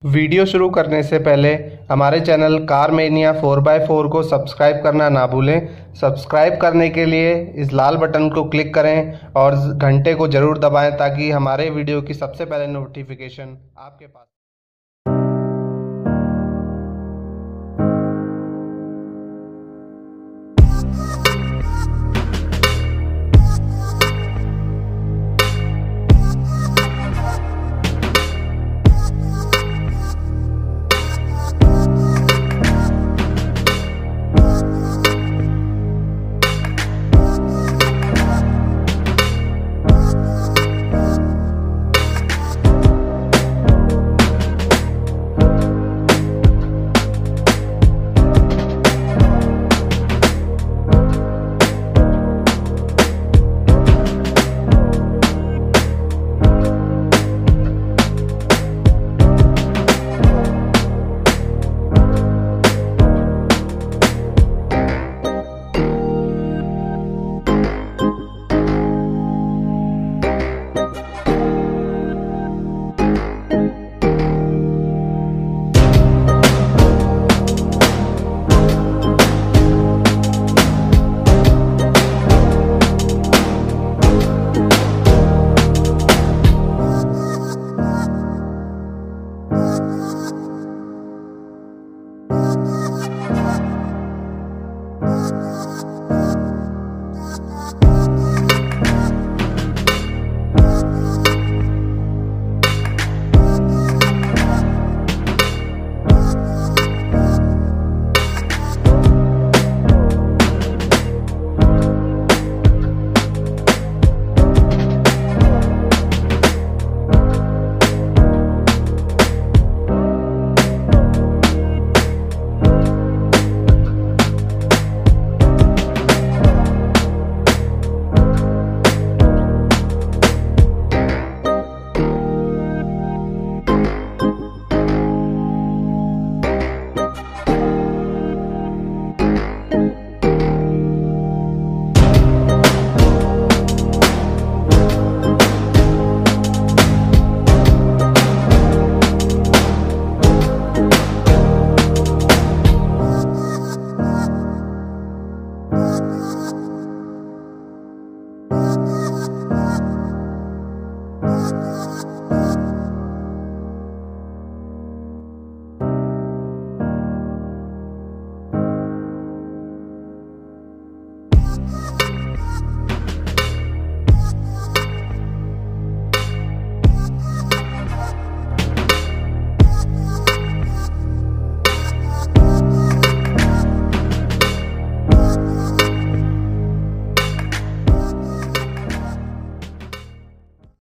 Video शुरू करने से पहले हमारे चैनल कार मेनिया 4x4 को सब्सक्राइब करना ना भूलें। सब्सक्राइब करने के लिए इस लाल बटन को क्लिक करें और घंटे को ज़रूर दबाएं ताकि हमारे वीडियो की सबसे पहले नोटिफिकेशन आपके पास।